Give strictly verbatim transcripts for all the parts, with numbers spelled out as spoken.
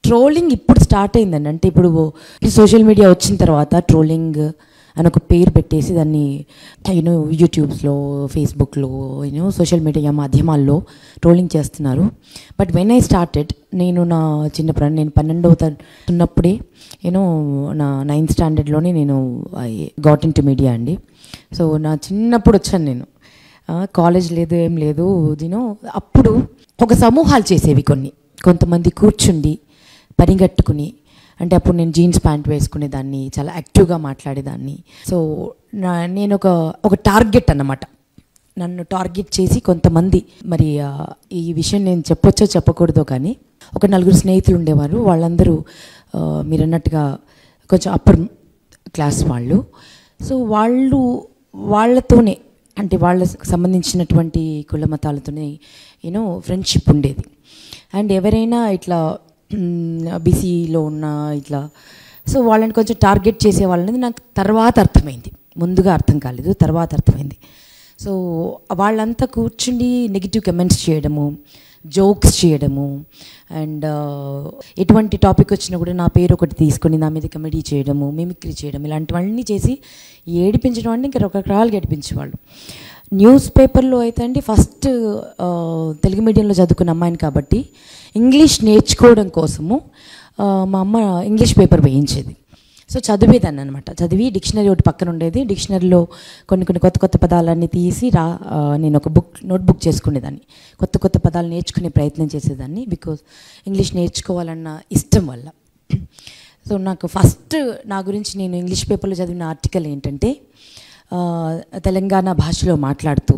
Trolling ఇప్పుడు start అయిందండి. అంటే ఇప్పుడు సోషల్ మీడియా వచ్చిన తర్వాత ట్రోలింగ్ అని ఒక పేరు పెట్టేసి దాన్ని యూనో యూట్యూబ్స్లో, ఫేస్బుక్లో, యూనో సోషల్ మీడియా మాధ్యమాల్లో ట్రోలింగ్ చేస్తున్నారు. బట్ వెన్ ఐ స్టార్టెడ్, నేను నా చిన్నప్పుడు నేను పన్నెండవ తరగతి ఉన్నప్పుడే యూనో నా నైన్త్ స్టాండర్డ్లోనే నేను I got in to media అండి. సో నా చిన్నప్పుడు వచ్చాను నేను, కాలేజ్ లేదు ఏం లేదు దీనో. అప్పుడు ఒక సమూహాలు చేసేవి కొన్ని, కొంతమంది కూర్చుండి పనిగట్టుకుని, అంటే అప్పుడు నేను జీన్స్ ప్యాంట్ వేసుకునేదాన్ని, చాలా యాక్టివ్గా మాట్లాడేదాన్ని. సో నా నేను ఒక ఒక టార్గెట్ అన్నమాట, నన్ను టార్గెట్ చేసి కొంతమంది, మరి ఈ విషయం నేను చెప్పొచ్చో చెప్పకూడదో కానీ ఒక నలుగురు స్నేహితులు ఉండేవారు. వాళ్ళందరూ మీరు అన్నట్టుగా కొంచెం అప్పర్ క్లాస్ వాళ్ళు. సో వాళ్ళు వాళ్ళతోనే, అంటే వాళ్ళకు సంబంధించినటువంటి కుల మతాలతోనే యూనో ఫ్రెండ్షిప్ ఉండేది. అండ్ ఎవరైనా ఇట్లా బీసీలో ఉన్న ఇట్లా, సో వాళ్ళని కొంచెం టార్గెట్ చేసే వాళ్ళని నాకు తర్వాత అర్థమైంది, ముందుగా అర్థం కాలేదు, తర్వాత అర్థమైంది. సో వాళ్ళంతా కూర్చుండి నెగిటివ్ కమెంట్స్ చేయడము, జోక్స్ చేయడము, అండ్ ఎటువంటి టాపిక్ వచ్చినా కూడా నా పేరు ఒకటి తీసుకొని నా మీద కమెడీ చేయడము, మిమిక్రీ చేయడం, ఇలాంటివన్నీ చేసి ఏడిపించడం అంటే ఇంకా రకరకాలుగా ఏడిపించేవాళ్ళు. న్యూస్ పేపర్లో అయితే అండి, ఫస్ట్ తెలుగు మీడియంలో చదువుకున్న అమ్మాయిని కాబట్టి ఇంగ్లీష్ నేర్చుకోవడం కోసము మా అమ్మ ఇంగ్లీష్ పేపర్ వేయించేది. సో చదివేదాన్ని అనమాట. చదివి డిక్షనరీ ఒకటి పక్కన ఉండేది, డిక్షనరీలో కొన్ని కొన్ని కొత్త కొత్త పదాలన్నీ తీసి రా నేను ఒక బుక్ నోట్బుక్ చేసుకునేదాన్ని, కొత్త కొత్త పదాలు నేర్చుకునే ప్రయత్నం చేసేదాన్ని, బికాజ్ ఇంగ్లీష్ నేర్చుకోవాలన్న ఇష్టం వల్ల. సో నాకు ఫస్ట్ నా గురించి నేను ఇంగ్లీష్ పేపర్లో చదివిన ఆర్టికల్ ఏంటంటే, తెలంగాణ భాషలో మాట్లాడుతూ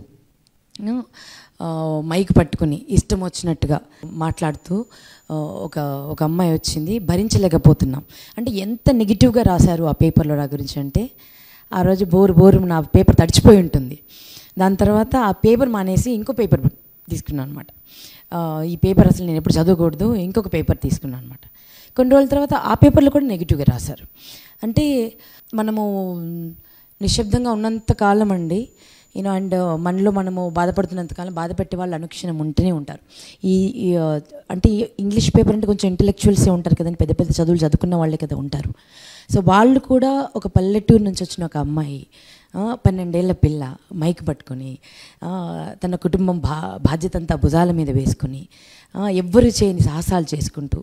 మైక్ పట్టుకుని ఇష్టం వచ్చినట్టుగా మాట్లాడుతూ ఒక ఒక అమ్మాయి వచ్చింది, భరించలేకపోతున్నాం అంటే ఎంత నెగిటివ్గా రాశారు ఆ పేపర్లో నా గురించి అంటే, ఆ రోజు బోరు బోరు నా పేపర్ తడిచిపోయి ఉంటుంది. దాని తర్వాత ఆ పేపర్ మానేసి ఇంకో పేపర్ తీసుకున్నాను అనమాట. ఈ పేపర్ అసలు నేను ఎప్పుడు చదవకూడదు, ఇంకొక పేపర్ తీసుకున్నాను అనమాట. కొన్ని రోజుల తర్వాత ఆ పేపర్లో కూడా నెగిటివ్గా రాశారు. అంటే మనము నిశ్శబ్దంగా ఉన్నంత కాలం అండి యూనో, అండ్ మనలో మనము బాధపడుతున్నంతకాలం బాధ పెట్టే వాళ్ళు అనుక్షణం ఉంటూనే ఉంటారు. ఈ అంటే ఇంగ్లీష్ పేపర్ అంటే కొంచెం ఇంటలెక్చువల్సే ఉంటారు కదండి, పెద్ద పెద్ద చదువులు చదువుకున్న వాళ్ళే కదా ఉంటారు. సో వాళ్ళు కూడా ఒక పల్లెటూరు నుంచి వచ్చిన ఒక అమ్మాయి, పన్నెండేళ్ల పిల్ల, మైక్ పట్టుకొని తన కుటుంబం బా బాధ్యత అంతా భుజాల మీద వేసుకుని, ఎవ్వరు చేయని సాహసాలు చేసుకుంటూ,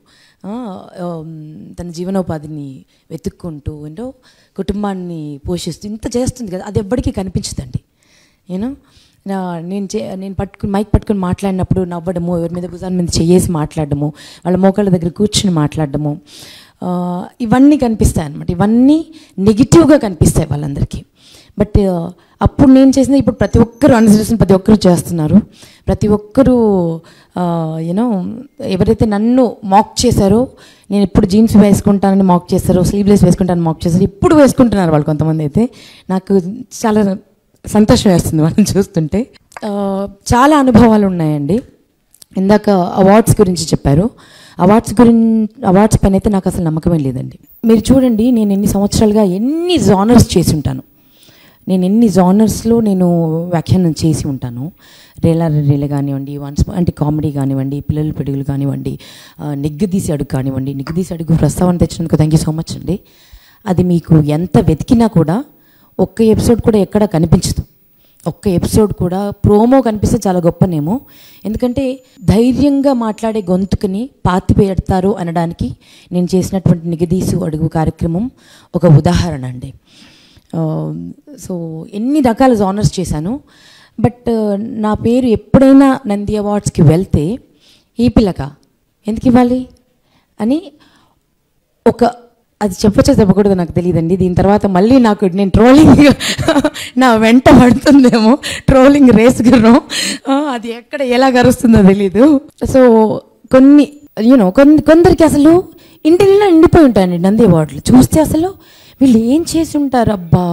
తన జీవనోపాధిని వెతుక్కుంటూ ఏంటో కుటుంబాన్ని పోషిస్తూ ఇంత చేస్తుంది కదా, అది ఎవ్వరికీ కనిపించదండి. యూనో నేను చే నేను పట్టుకుని మైక్ పట్టుకుని మాట్లాడినప్పుడు నవ్వడము, ఎవరి మీద భుజాల మీద చేసి మాట్లాడడము, వాళ్ళ మోకాళ్ళ దగ్గర కూర్చుని మాట్లాడడము, ఇవన్నీ కనిపిస్తాయి అన్నమాట. ఇవన్నీ నెగిటివ్గా కనిపిస్తాయి వాళ్ళందరికీ. బట్ అప్పుడు నేను చేసిన, ఇప్పుడు ప్రతి ఒక్కరు అనుసరిస్తున్న, ప్రతి ఒక్కరు చేస్తున్నారు. ప్రతి ఒక్కరూ యూనో ఎవరైతే నన్ను మాక్ చేశారో, నేను ఎప్పుడు జీన్స్ వేసుకుంటానని మాక్ చేస్తారో, స్లీవ్లెస్ వేసుకుంటానని మాక్ చేశారో, ఇప్పుడు వేసుకుంటున్నారు వాళ్ళు కొంతమంది అయితే. నాకు చాలా సంతోషం వేస్తుంది వాళ్ళని చూస్తుంటే. చాలా అనుభవాలు ఉన్నాయండి. ఇందాక అవార్డ్స్ గురించి చెప్పారు. అవార్డ్స్ గురించి అవార్డ్స్ పైన అయితే నాకు అసలు నమ్మకమే లేదండి. మీరు చూడండి, నేను ఎన్ని సంవత్సరాలుగా ఎన్ని జానర్స్ చేసి ఉంటాను, నేను ఎన్ని జానర్స్లో నేను వ్యాఖ్యానం చేసి ఉంటాను. రేలా రేల కానివ్వండి, వన్స్ అంటే కామెడీ కానివ్వండి, పిల్లల పిడుగులు కానివ్వండి, నిగ్గదీసి అడుగు కానివ్వండి. నిగ్గదీసి అడుగు ప్రస్తావన తెచ్చినందుకు థ్యాంక్ యూ సో మచ్ అండి. అది మీకు ఎంత వెతికినా కూడా ఒక్క ఎపిసోడ్ కూడా ఎక్కడ కనిపించదు. ఒక్క ఎపిసోడ్ కూడా ప్రోమో కనిపిస్తే చాలా గొప్పనేమో. ఎందుకంటే ధైర్యంగా మాట్లాడే గొంతుకుని పాతి పెడతారు అనడానికి నేను చేసినటువంటి నిగదీసు అడుగు కార్యక్రమం ఒక ఉదాహరణ అండి. సో ఎన్ని రకాల జానర్స్ చేశాను. బట్ నా పేరు ఎప్పుడైనా నంది అవార్డ్స్కి వెళ్తే ఈ పిల్లక ఎందుకు ఇవ్వాలి అని ఒక, అది చెప్పచ్చో చెప్పకూడదు నాకు తెలియదండి. దీని తర్వాత మళ్ళీ నాకు నేను ట్రోలింగ్ నా వెంట పడుతుందేమో, ట్రోలింగ్ రేస్ గుర్రం, అది ఎక్కడ ఎలా గరుస్తుందో తెలీదు. సో కొన్ని యూనో కొన్ని కొందరికి అసలు ఇంటిలో నిండిపోయి ఉంటాయండి నంది అవార్డులు చూస్తే. అసలు వీళ్ళు ఏం చేసి ఉంటారబ్బా,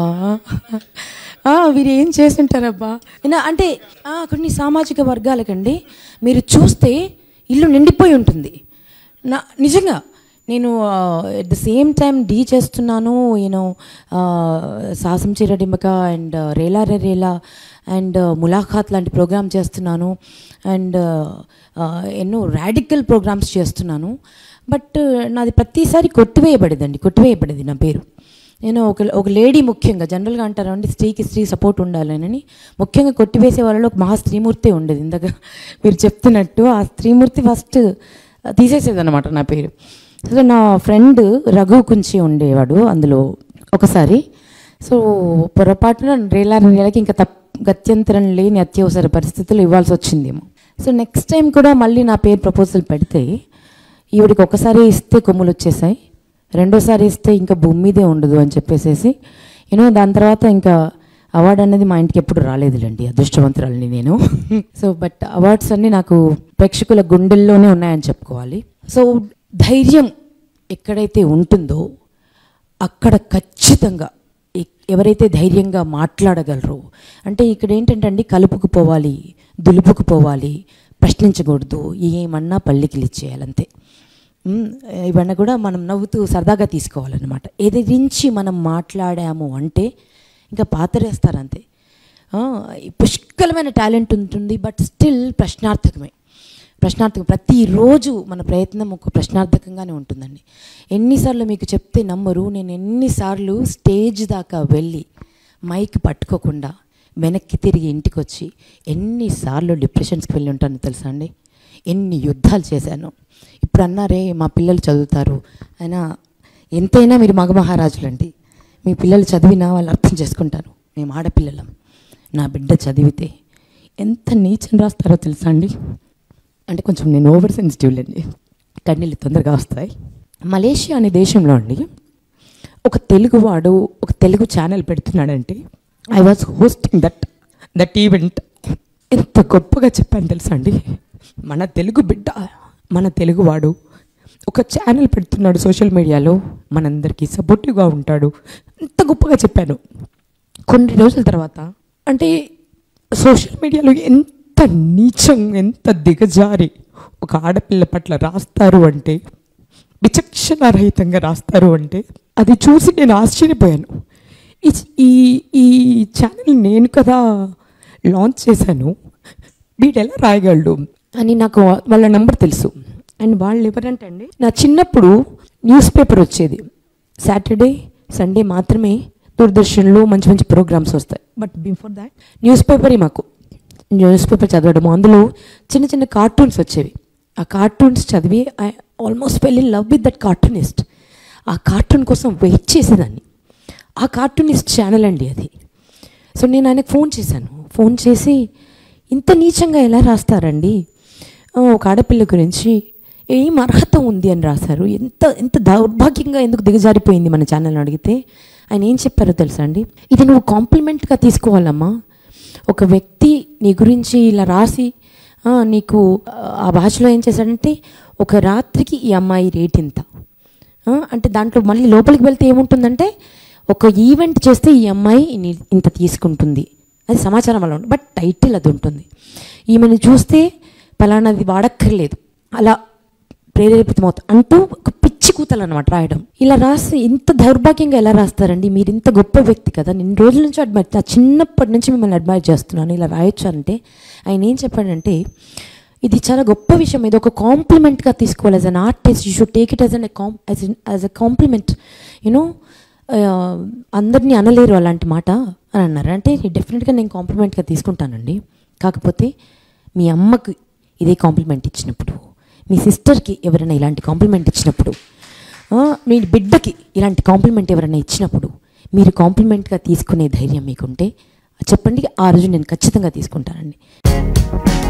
వీరు ఏం చేసి ఉంటారబ్బా అంటే కొన్ని సామాజిక వర్గాలకండి మీరు చూస్తే ఇల్లు నిండిపోయి ఉంటుంది. నా నిజంగా నేను at the same time Dhee చేస్తున్నాను, యూనో సాసం చీరడింబక అండ్ రేలా రే రేలా అండ్ ములాఖాత్ లాంటి ప్రోగ్రామ్ చేస్తున్నాను, అండ్ ఎన్నో రాడికల్ ప్రోగ్రామ్స్ చేస్తున్నాను. బట్ నాది ప్రతిసారి కొట్టివేయబడేదండి, కొట్టివేయబడేది నా పేరు. నేను ఒక ఒక లేడీ, ముఖ్యంగా జనరల్గా అంటారు అండి స్త్రీకి స్త్రీ సపోర్ట్ ఉండాలని, ముఖ్యంగా కొట్టివేసే వాళ్ళలో ఒక మహా స్త్రీమూర్తి ఉండేది. ఇందాక మీరు చెప్తున్నట్టు ఆ స్త్రీమూర్తి ఫస్ట్ తీసేసేది అనమాట నా పేరు. సో నా ఫ్రెండ్ రఘు కుంచి ఉండేవాడు అందులో ఒకసారి. సో పొరపాటున రేలా రేలకి ఇంకా తప్ గత్యంతరం లేని అత్యవసర పరిస్థితులు ఇవ్వాల్సి వచ్చిందేమో. సో నెక్స్ట్ టైం కూడా మళ్ళీ నా పేరు ప్రపోజల్ పెడితే ఈవిడికి ఒకసారి ఇస్తే కొమ్ములు వచ్చేసాయి, రెండోసారి ఇస్తే ఇంకా భూమి మీదే ఉండదు అని చెప్పేసేసి యూనో దాని తర్వాత ఇంకా అవార్డు అనేది మా ఇంటికి ఎప్పుడు రాలేదులేండి, అదృష్టవంతురాలని నేను. సో బట్ అవార్డ్స్ అన్నీ నాకు ప్రేక్షకుల గుండెల్లోనే ఉన్నాయని చెప్పుకోవాలి. సో ధైర్యం ఎక్కడైతే ఉంటుందో అక్కడ ఖచ్చితంగా ఎవరైతే ధైర్యంగా మాట్లాడగలరో, అంటే ఇక్కడ ఏంటంటే అండి కలుపుకు పోవాలి, దులుపుకు పోవాలి, ప్రశ్నించకూడదు, ఏమన్నా పల్లికిలు ఇచ్చేయాలంతే. ఇవన్నీ కూడా మనం నవ్వుతూ సరదాగా తీసుకోవాలన్నమాట. ఎదిరించి మనం మాట్లాడాము అంటే ఇంకా పాతరేస్తారంతే. పుష్కలమైన టాలెంట్ ఉంటుంది, బట్ స్టిల్ ప్రశ్నార్థకమే. ప్రశ్నార్థకం ప్రతిరోజు మన ప్రయత్నం ఒక ప్రశ్నార్థకంగానే ఉంటుందండి. ఎన్నిసార్లు మీకు చెప్తే నమ్మరు, నేను ఎన్నిసార్లు స్టేజ్ దాకా వెళ్ళి మైక్ పట్టుకోకుండా వెనక్కి తిరిగి ఇంటికి వచ్చి ఎన్నిసార్లు డిప్రెషన్స్కి వెళ్ళి ఉంటాను తెలుసా అండి. ఎన్ని యుద్ధాలు చేశాను. ఇప్పుడు అన్నారే మా పిల్లలు చదువుతారు, అయినా ఎంతైనా మీరు మగ మహారాజులండి, మీ పిల్లలు చదివినా వాళ్ళు అర్థం చేసుకుంటారు. మేము ఆడపిల్లలం, నా బిడ్డ చదివితే ఎంత నీచం రాస్తారో తెలుసా అండి. అంటే కొంచెం నేను ఓవర్ సెన్సిటివ్ అండి, కన్నీళ్ళు తొందరగా వస్తాయి. మలేషియా అనే దేశంలో అండి ఒక తెలుగువాడు ఒక తెలుగు ఛానల్ పెడుతున్నాడంటే I was hosting that that event. ఎంత గొప్పగా చెప్పాను తెలుసా అండి. మన తెలుగు బిడ్డ, మన తెలుగువాడు ఒక ఛానల్ పెడుతున్నాడు సోషల్ మీడియాలో, మనందరికీ సపోర్టివ్గా ఉంటాడు, ఎంత గొప్పగా చెప్పాను. కొన్ని రోజుల తర్వాత అంటే సోషల్ మీడియాలో ఎంత నీచం, ఎంత దిగజారి ఒక ఆడపిల్ల పట్ల రాస్తారు అంటే, విచక్షణారహితంగా రాస్తారు అంటే అది చూసి నేను ఆశ్చర్యపోయాను. ఈ ఈ ఛానల్ నేను కదా లాంచ్ చేశాను, వీడు ఎలా రాయగలడు అని నాకు వాళ్ళ నెంబర్ తెలుసు. అండ్ వాళ్ళు ఎవరంటే అండి, నా చిన్నప్పుడు న్యూస్ పేపర్ వచ్చేది, సాటర్డే సండే మాత్రమే దూరదర్శన్లో మంచి మంచి ప్రోగ్రామ్స్ వస్తాయి. బట్ బిఫోర్ దాట్ న్యూస్ పేపరే మాకు, న్యూస్ పేపర్ చదవడము, అందులో చిన్న చిన్న కార్టూన్స్ వచ్చేవి. ఆ కార్టూన్స్ చదివి I almost fell in love with that cartoonist. ఆ కార్టూన్ కోసం వెయిట్ చేసేదాన్ని. ఆ కార్టూనిస్ట్ ఛానల్ అండి అది. సో నేను ఆయనకు ఫోన్ చేశాను. ఫోన్ చేసి ఇంత నీచంగా ఎలా రాస్తారండి, ఒక ఆడపిల్ల గురించి ఏం అర్హత ఉంది అని రాశారు, ఎంత ఎంత దౌర్భాగ్యంగా ఎందుకు దిగజారిపోయింది మన ఛానల్ అని అడిగితే ఆయన ఏం చెప్పారో తెలుసా అండి, ఇది నువ్వు కాంప్లిమెంట్గా తీసుకోవాలమ్మా. ఒక వ్యక్తి నీ గురించి ఇలా రాసి నీకు ఆ భాషలో ఏం చేశాడంటే, ఒక రాత్రికి ఈ అమ్మాయి రేట్ ఇంత అంటే, దాంట్లో మళ్ళీ లోపలికి వెళ్తే ఏముంటుందంటే, ఒక ఈవెంట్ చేస్తే ఈ అమ్మాయి ఇంత తీసుకుంటుంది, అది సమాచారం అలా ఉంటుంది. బట్ టైటిల్ అది ఉంటుంది. ఈమెను చూస్తే పలానాది వాడక్కర్లేదు, అలా ప్రేరేపితమవుతా అంటూ ఒక పిచ్చి కూతలు అనమాట రాయడం. ఇలా రాసి ఇంత దౌర్భాగ్యంగా ఎలా రాస్తారండి, మీరు ఇంత గొప్ప వ్యక్తి కదా, నేను రోజుల నుంచి అడ్మైర్, చిన్నప్పటి నుంచి మిమ్మల్ని అడ్మైర్ చేస్తున్నాను, ఇలా రాయొచ్చు అంటే ఆయన ఏం చెప్పాడంటే, ఇది చాలా గొప్ప విషయం, ఇది ఒక కాంప్లిమెంట్గా తీసుకోవాలి. As an artist you should take it as an com as as a compliment. You know అందరినీ అనలేరు అలాంటి మాట అని అన్నారు. అంటే డెఫినెట్గా నేను కాంప్లిమెంట్గా తీసుకుంటానండి. కాకపోతే మీ అమ్మకు ఇదే కాంప్లిమెంట్ ఇచ్చినప్పుడు, మీ సిస్టర్కి ఎవరైనా ఇలాంటి కాంప్లిమెంట్ ఇచ్చినప్పుడు, మీ బిడ్డకి ఇలాంటి కాంప్లిమెంట్ ఎవరైనా ఇచ్చినప్పుడు మీరు కాంప్లిమెంట్గా తీసుకునే ధైర్యం మీకుంటే చెప్పండి, ఆ రోజు నేను ఖచ్చితంగా తీసుకుంటానండి.